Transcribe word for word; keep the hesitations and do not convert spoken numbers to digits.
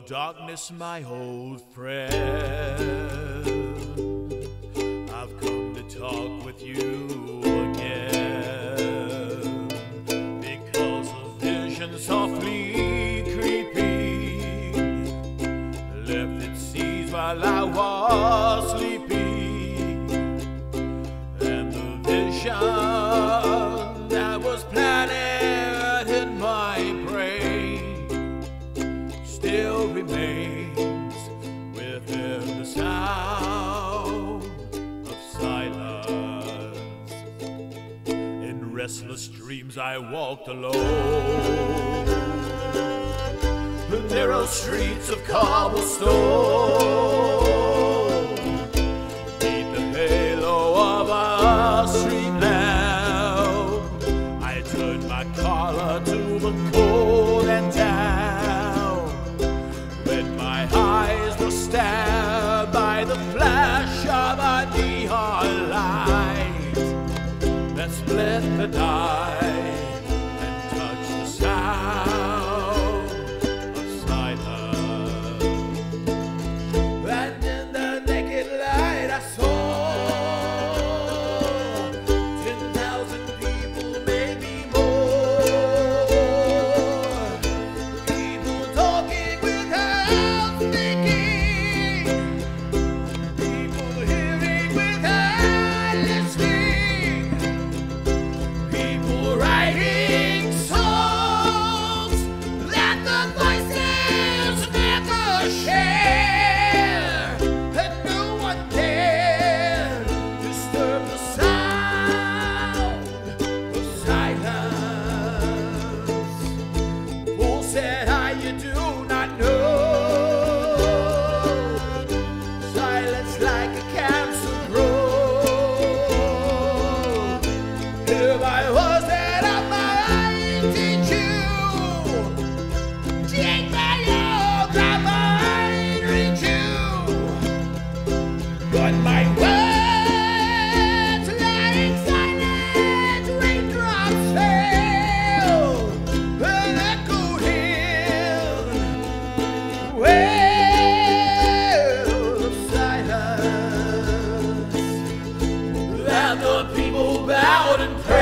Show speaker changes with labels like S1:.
S1: darkness, my old friend. I've come to talk with you again, because a vision softly creeping left its seeds while I was sleeping, and the vision that was planted in my brain still remains within the sound of silence. In restless dreams I walked alone, the narrow streets of cobblestone, beneath the halo of a street lamp. I turned my collar to the cold and down, when my eyes were stabbed by the flash of a neon light that split the night and touched the sound of silence. And in the naked light I saw ten thousand people, maybe more, people talking without thinking, people hearing without listening, people writing songs that the voices never share, and no one dared disturb the sound of silence. Paul said, I you do not know, silence like a cancer grows. If I was that I might teach you, take my love, I might reach you, but my words like silent raindrops fell and echoed in the well of silence, and the people bowed and prayed.